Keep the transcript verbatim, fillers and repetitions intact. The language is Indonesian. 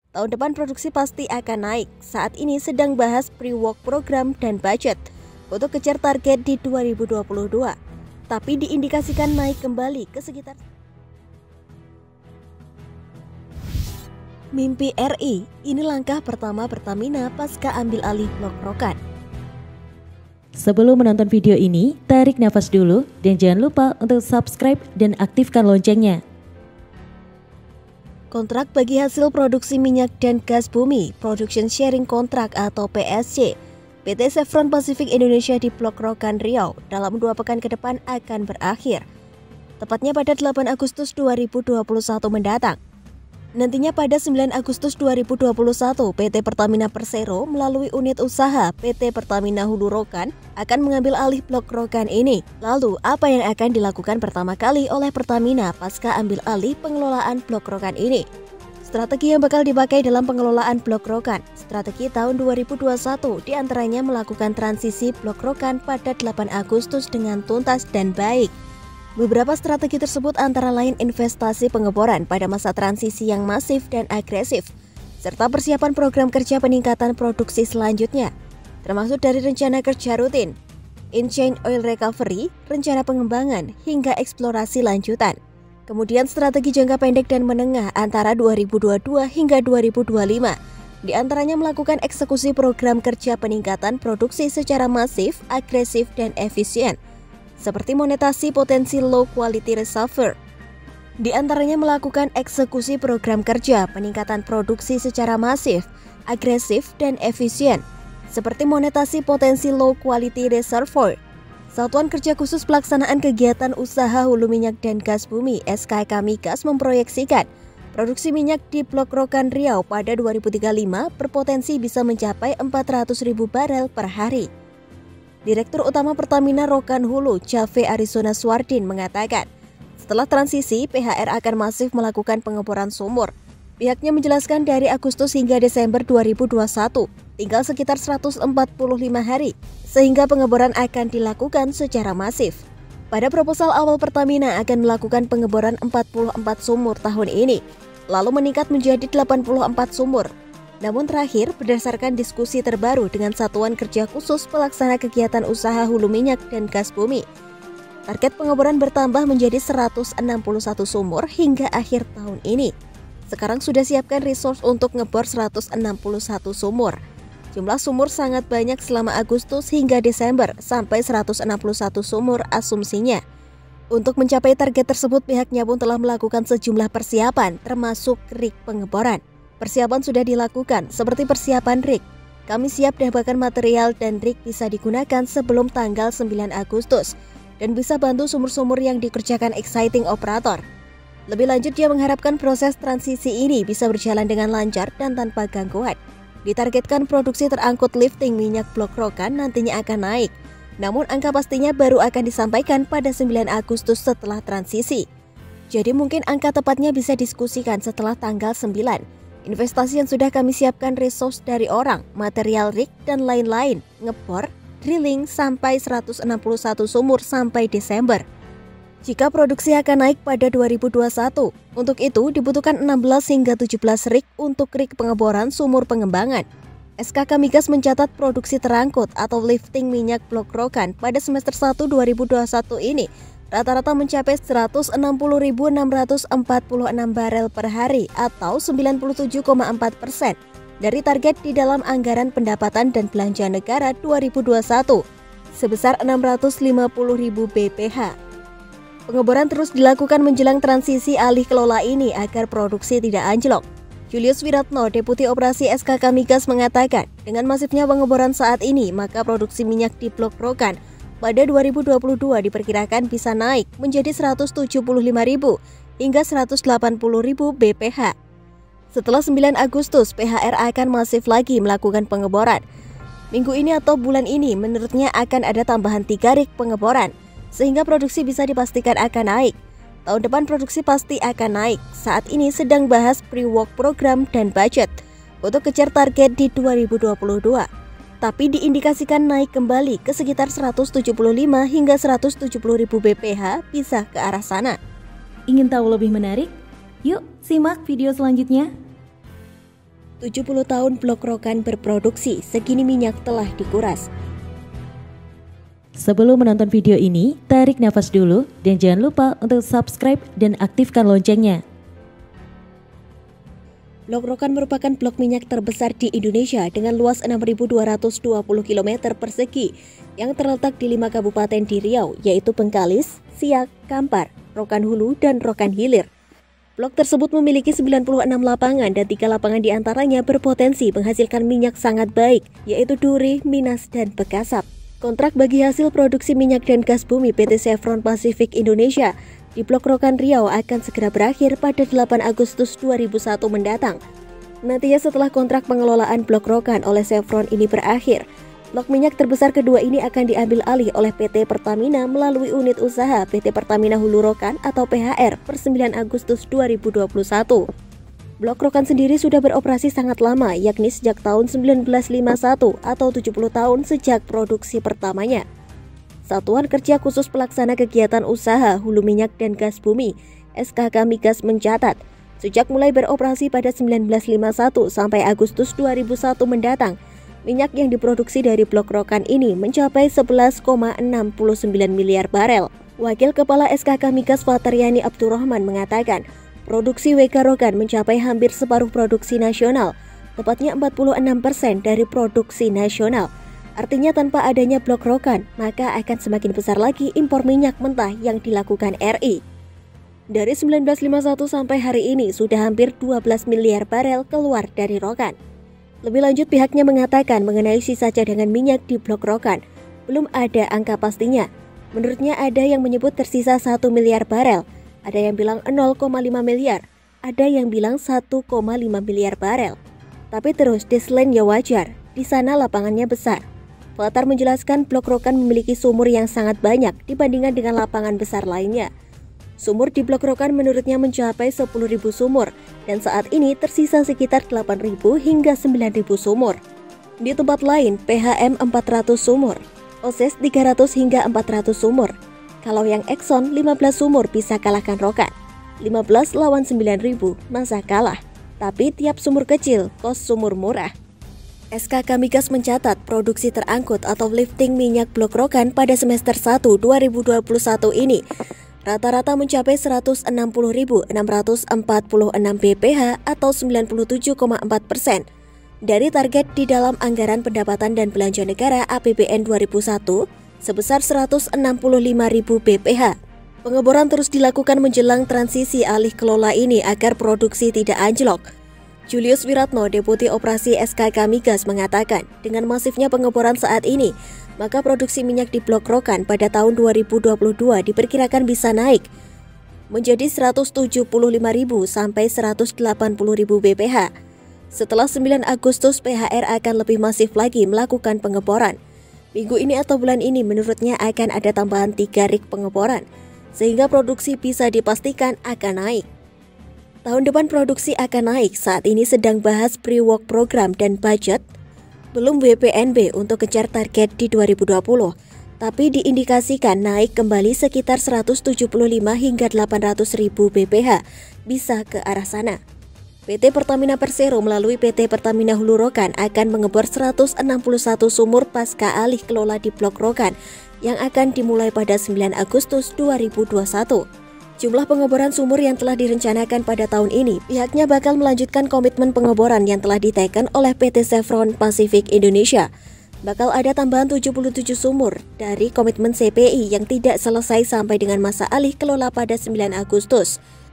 Tahun depan produksi pasti akan naik. Saat ini sedang bahas pre-work program dan budget untuk kejar target di dua ribu dua puluh dua. Tapi diindikasikan naik kembali ke sekitar Mimpi R I, ini langkah pertama Pertamina pasca ambil alih Blok Rokan. Sebelum menonton video ini, tarik nafas dulu dan jangan lupa untuk subscribe dan aktifkan loncengnya. Kontrak bagi hasil produksi minyak dan gas bumi, Production Sharing Contract atau P S C, P T Chevron Pacific Indonesia di Blok Rokan Riau dalam dua pekan ke depan akan berakhir. Tepatnya pada delapan Agustus dua ribu dua puluh satu mendatang. Nantinya pada sembilan Agustus dua ribu dua puluh satu, P T Pertamina Persero melalui unit usaha P T Pertamina Hulu Rokan akan mengambil alih Blok Rokan ini. Lalu, apa yang akan dilakukan pertama kali oleh Pertamina pasca ambil alih pengelolaan Blok Rokan ini? Strategi yang bakal dipakai dalam pengelolaan Blok Rokan. Strategi tahun dua ribu dua puluh satu diantaranya melakukan transisi Blok Rokan pada delapan Agustus dengan tuntas dan baik. Beberapa strategi tersebut antara lain investasi pengeboran pada masa transisi yang masif dan agresif, serta persiapan program kerja peningkatan produksi selanjutnya, termasuk dari rencana kerja rutin, in-chain oil recovery, rencana pengembangan, hingga eksplorasi lanjutan. Kemudian strategi jangka pendek dan menengah antara dua ribu dua puluh dua hingga dua ribu dua puluh lima, diantaranya melakukan eksekusi program kerja peningkatan produksi secara masif, agresif, dan efisien, seperti monetasi potensi low quality reservoir. Di antaranya melakukan eksekusi program kerja peningkatan produksi secara masif, agresif, dan efisien, seperti monetasi potensi low quality reservoir. Satuan Kerja Khusus Pelaksanaan Kegiatan Usaha Hulu Minyak dan Gas Bumi S K K Migas memproyeksikan produksi minyak di Blok Rokan Riau pada dua ribu tiga puluh lima berpotensi bisa mencapai empat ratus ribu barel per hari. Direktur Utama Pertamina Rokan Hulu, Jave Arizona Swardin mengatakan, setelah transisi, P H R akan masif melakukan pengeboran sumur. Pihaknya menjelaskan dari Agustus hingga Desember dua ribu dua puluh satu, tinggal sekitar seratus empat puluh lima hari, sehingga pengeboran akan dilakukan secara masif. Pada proposal awal Pertamina akan melakukan pengeboran empat puluh empat sumur tahun ini, lalu meningkat menjadi delapan puluh empat sumur. Namun terakhir, berdasarkan diskusi terbaru dengan Satuan Kerja Khusus Pelaksana Kegiatan Usaha Hulu Minyak dan Gas Bumi, target pengeboran bertambah menjadi seratus enam puluh satu sumur hingga akhir tahun ini. Sekarang sudah siapkan resource untuk ngebor seratus enam puluh satu sumur. Jumlah sumur sangat banyak selama Agustus hingga Desember, sampai seratus enam puluh satu sumur asumsinya. Untuk mencapai target tersebut, pihaknya pun telah melakukan sejumlah persiapan, termasuk rig pengeboran. Persiapan sudah dilakukan, seperti persiapan rig. Kami siap dan bahkan material dan rig bisa digunakan sebelum tanggal sembilan Agustus dan bisa bantu sumur-sumur yang dikerjakan exciting operator. Lebih lanjut, dia mengharapkan proses transisi ini bisa berjalan dengan lancar dan tanpa gangguan. Ditargetkan produksi terangkut lifting minyak Blok Rokan nantinya akan naik. Namun angka pastinya baru akan disampaikan pada sembilan Agustus setelah transisi. Jadi mungkin angka tepatnya bisa diskusikan setelah tanggal sembilan. Investasi yang sudah kami siapkan resource dari orang, material rig, dan lain-lain, ngebor, drilling sampai seratus enam puluh satu sumur sampai Desember. Jika produksi akan naik pada dua ribu dua puluh satu, untuk itu dibutuhkan enam belas hingga tujuh belas rig untuk rig pengeboran sumur pengembangan. S K K Migas mencatat produksi terangkut atau lifting minyak Blok Rokan pada semester satu dua ribu dua puluh satu ini rata-rata mencapai seratus enam puluh ribu enam ratus empat puluh enam barel per hari atau sembilan puluh tujuh koma empat persen dari target di dalam anggaran pendapatan dan belanja negara dua ribu dua puluh satu sebesar enam ratus lima puluh ribu B P H. Pengeboran terus dilakukan menjelang transisi alih kelola ini agar produksi tidak anjlok. Julius Wiratno, Deputi Operasi S K K Migas mengatakan, dengan masifnya pengeboran saat ini, maka produksi minyak di Blok Rokan pada dua ribu dua puluh dua diperkirakan bisa naik menjadi seratus tujuh puluh lima ribu hingga seratus delapan puluh ribu B P H. Setelah sembilan Agustus, P H R akan masif lagi melakukan pengeboran. Minggu ini atau bulan ini menurutnya akan ada tambahan tiga rig pengeboran, sehingga produksi bisa dipastikan akan naik. Tahun depan produksi pasti akan naik. Saat ini sedang bahas pre-work program dan budget untuk kejar target di dua ribu dua puluh dua. Tapi diindikasikan naik kembali ke sekitar seratus tujuh puluh lima hingga seratus tujuh puluh ribu B P H bisa ke arah sana. Ingin tahu lebih menarik? Yuk simak video selanjutnya. tujuh puluh tahun Blok Rokan berproduksi, segini minyak telah dikuras. Sebelum menonton video ini, tarik nafas dulu dan jangan lupa untuk subscribe dan aktifkan loncengnya. Blok Rokan merupakan blok minyak terbesar di Indonesia dengan luas enam ribu dua ratus dua puluh kilometer persegi yang terletak di lima kabupaten di Riau, yaitu Bengkalis, Siak, Kampar, Rokan Hulu, dan Rokan Hilir. Blok tersebut memiliki sembilan puluh enam lapangan dan tiga lapangan diantaranya berpotensi menghasilkan minyak sangat baik, yaitu Duri, Minas, dan Bekasap. Kontrak bagi hasil produksi minyak dan gas bumi P T Chevron Pacific Indonesia di Blok Rokan Riau akan segera berakhir pada delapan Agustus dua ribu satu mendatang. Nantinya setelah kontrak pengelolaan Blok Rokan oleh Chevron ini berakhir, blok minyak terbesar kedua ini akan diambil alih oleh P T Pertamina melalui unit usaha P T Pertamina Hulu Rokan atau P H R per sembilan Agustus dua ribu dua puluh satu. Blok Rokan sendiri sudah beroperasi sangat lama, yakni sejak tahun seribu sembilan ratus lima puluh satu atau tujuh puluh tahun sejak produksi pertamanya. Satuan Kerja Khusus Pelaksana Kegiatan Usaha Hulu Minyak dan Gas Bumi S K K Migas mencatat, sejak mulai beroperasi pada seribu sembilan ratus lima puluh satu sampai Agustus dua ribu satu mendatang, minyak yang diproduksi dari Blok Rokan ini mencapai sebelas koma enam sembilan miliar barel. Wakil Kepala S K K Migas Fatriani Abdurrahman mengatakan, produksi W K Rokan mencapai hampir separuh produksi nasional, tepatnya empat puluh enam persen dari produksi nasional. Artinya tanpa adanya Blok Rokan, maka akan semakin besar lagi impor minyak mentah yang dilakukan R I. Dari seribu sembilan ratus lima puluh satu sampai hari ini sudah hampir dua belas miliar barel keluar dari Rokan. Lebih lanjut, pihaknya mengatakan mengenai sisa cadangan minyak di Blok Rokan, belum ada angka pastinya. Menurutnya ada yang menyebut tersisa satu miliar barel, ada yang bilang nol koma lima miliar, ada yang bilang satu koma lima miliar barel. Tapi terus diklaim ya wajar, di sana lapangannya besar. Fatar menjelaskan Blok Rokan memiliki sumur yang sangat banyak dibandingkan dengan lapangan besar lainnya. Sumur di Blok Rokan menurutnya mencapai sepuluh ribu sumur, dan saat ini tersisa sekitar delapan ribu hingga sembilan ribu sumur. Di tempat lain, P H M empat ratus sumur, O S E S tiga ratus hingga empat ratus sumur. Kalau yang Exxon lima belas sumur bisa kalahkan Rokan. lima belas lawan sembilan ribu, masa kalah. Tapi tiap sumur kecil, kos sumur murah. S K K Migas mencatat produksi terangkut atau lifting minyak Blok Rokan pada semester satu dua ribu dua puluh satu ini rata-rata mencapai seratus enam puluh ribu enam ratus empat puluh enam B P H atau sembilan puluh tujuh koma empat persen dari target di dalam Anggaran Pendapatan dan Belanja Negara A P B N dua ribu satu sebesar seratus enam puluh lima ribu B P H. Pengeboran terus dilakukan menjelang transisi alih kelola ini agar produksi tidak anjlok. Julius Wiratno, Deputi Operasi S K K Migas mengatakan, dengan masifnya pengeboran saat ini, maka produksi minyak di Blok Rokan pada tahun dua ribu dua puluh dua diperkirakan bisa naik menjadi seratus tujuh puluh lima ribu sampai seratus delapan puluh ribu B P H. Setelah sembilan Agustus, P H R akan lebih masif lagi melakukan pengeboran. Minggu ini atau bulan ini menurutnya akan ada tambahan tiga rig pengeboran, sehingga produksi bisa dipastikan akan naik. Tahun depan produksi akan naik, saat ini sedang bahas pre-work program dan budget, belum W P N B untuk kejar target di dua ribu dua puluh, tapi diindikasikan naik kembali sekitar seratus tujuh puluh lima hingga delapan ratus ribu B P H, bisa ke arah sana. P T Pertamina Persero melalui P T Pertamina Hulu Rokan akan mengebor seratus enam puluh satu sumur pasca alih kelola di Blok Rokan yang akan dimulai pada sembilan Agustus dua ribu dua puluh satu. Jumlah pengeboran sumur yang telah direncanakan pada tahun ini, pihaknya bakal melanjutkan komitmen pengeboran yang telah diteken oleh P T Chevron Pacific Indonesia. Bakal ada tambahan tujuh puluh tujuh sumur dari komitmen C P I yang tidak selesai sampai dengan masa alih kelola pada sembilan Agustus.